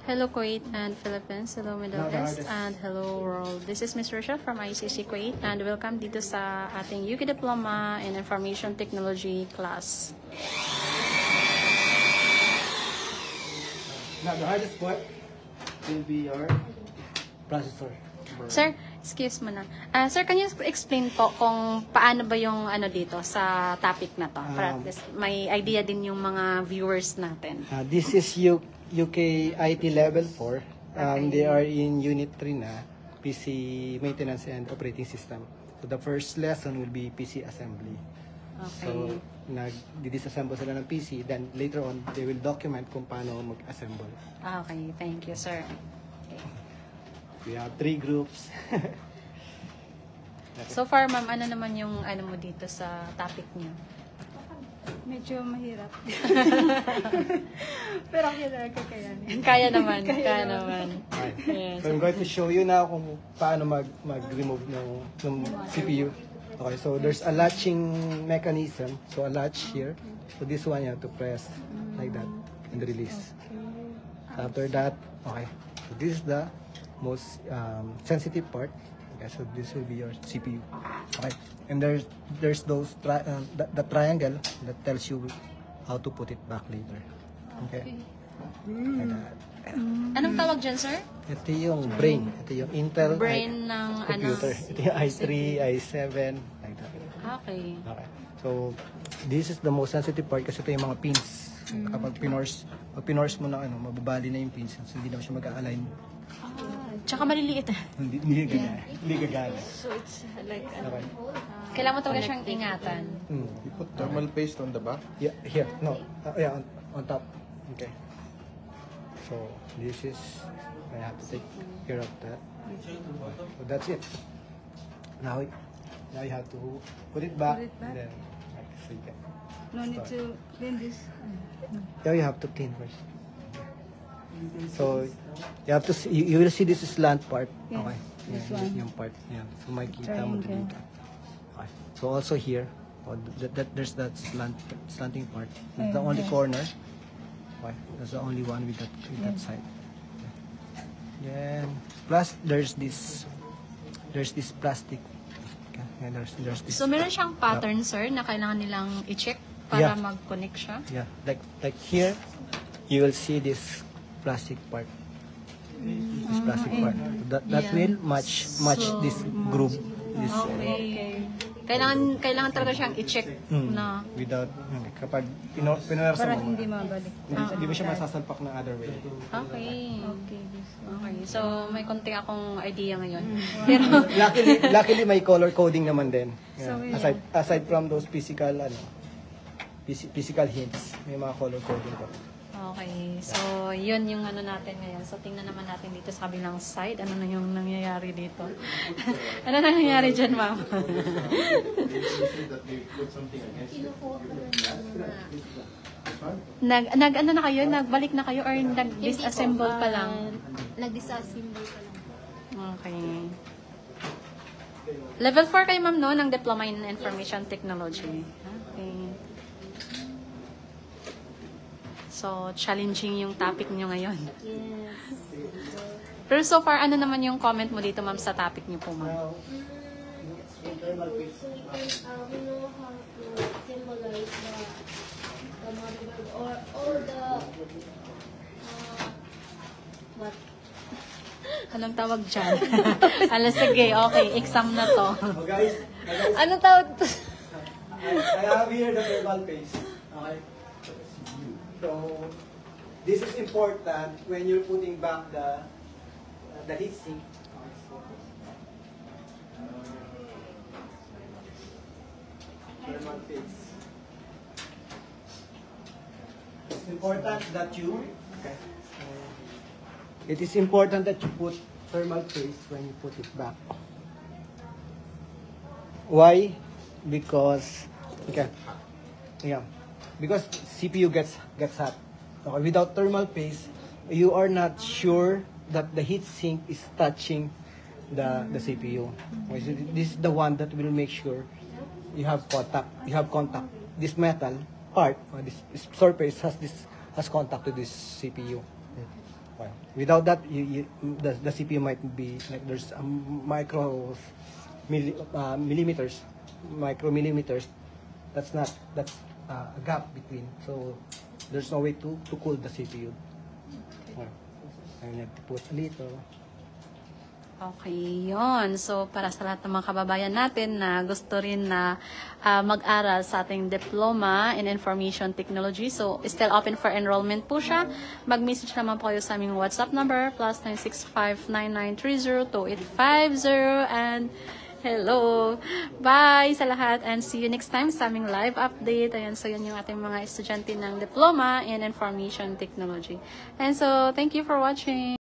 Hello Kuwait and Philippines, hello Middle East, and hello world. This is Ms. Rochelle from ICC Kuwait and welcome dito sa ating UK Diploma in Information Technology class. Now the hardest part will be your processor. Sir, excuse mo na. Sir, can you explain po kung paano ba yung ano dito sa topic na to? Para at least may idea din yung mga viewers natin. This is UK IT level 4. They are in unit 3 na, PC maintenance and operating system. So the first lesson will be PC assembly. Okay. So nag-disassemble sila ng PC, then later on they will document kung paano mag-assemble. Okay, thank you sir. Okay. We have 3 groups. So far ma'am, ano naman yung ano mo dito sa topic niyo? Medyo mahirap. Pero kakayanin. Kaya naman, kaya naman. Yes. So I'm going to show you now kung paano mag-remove ng CPU. Okay, so there's a latching mechanism. So a latch here. So this one you have to press like that and release. After that, okay. So this is the most sensitive part. Okay, so this will be your CPU. Okay, and there's those the triangle that tells you how to put it back later. Okay. Like that. Anong tawag dyan, sir? Ito yung brain. Ito yung Intel Brain ng computer. ano? Ito yung i3, i7, like that. Okay. Okay. So, this is the most sensitive part kasi ito yung mga pins. Kapag pinors mo na ano, mababali na yung pins. So, hindi na siya mag-a-align. Tsaka maliliit. Hindi gagana. So it's like Okay. Kailangan mo talaga siyang ingatan. You put thermal paste on the back? Yeah, here. No. Yeah, on top. Okay. So, this is, I have to take care of that. So, that's it. Now you have to put it back. Put it back? And then, like, so you can. no need to clean this. Yeah, you have to clean first. So, you have to see, you will see this slant part. Yeah, Okay. this Yeah, one. yung part. Yeah. So, makikita mo Triangle. dito. Okay. So, also here, there's that slanting part. That's the only corner. Okay. That's the only one with that side. Okay. Then, plus, there's this plastic. Okay. And there's this. So, meron siyang pattern, sir, na kailangan nilang i-check para Yeah. mag-connect siya? Yeah, like here, you will see this plastic part. This plastic part. That Yeah. will match this groove. This Okay. Kailangan talaga siyang i-check na. without kapag pinorsa Para mo, hindi mabalik. hindi mo siya masasalpak ng other way. Okay. Okay, this one. Okay. So, may konti akong idea ngayon. Pero, Luckily may color coding naman din. So, Yeah. Aside from those physical hints, may mga color coding pa. okay. So, yun yung ano natin ngayon. So, tingnan naman natin dito sa kabilang side. Ano na yung nangyayari dito? Ano na nangyayari dyan, ma'am? Ano na kayo? Nagbalik na kayo or nag-disassemble pa lang? Nag-disassemble pa lang. Okay. Level 4 kayo, ma'am, no? Ng Diploma in Information Technology. Okay. So, challenging yung topic nyo ngayon. Yes. Pero so far, ano naman yung comment mo dito, ma'am, sa topic nyo po, ma'am? Now, So we know how to symbolize the motherboard or all the what? Anong tawag dyan? Ala, sige, okay, exam na to. guys, Anong tawag to? I have here the thermal paste. Okay. So, this is important when you're putting back the heatsink. Thermal paste. It's important that you. Okay. It is important that you put thermal paste when you put it back. Why? Because because CPU gets hot. Okay, without thermal paste, you are not sure that the heat sink is touching the CPU. Okay, so this is the one that will make sure you have contact. This metal part, or this surface has contact to this CPU. Okay. Without that, the CPU might be like there's a micromillimeters. That's a gap between. So there's no way to cool the CPU. Okay. I have to put a little. Okay, yon. So, para sa lahat ng mga kababayan natin na gusto rin na mag-aral sa ating diploma in information technology. So, still open for enrollment po siya. Mag-message naman po kayo sa aming WhatsApp number, +965-9930-2850. And hello! Bye sa lahat and see you next time sa aming live update. Ayan, so yun yung ating mga estudyante ng diploma in information technology. And so, thank you for watching.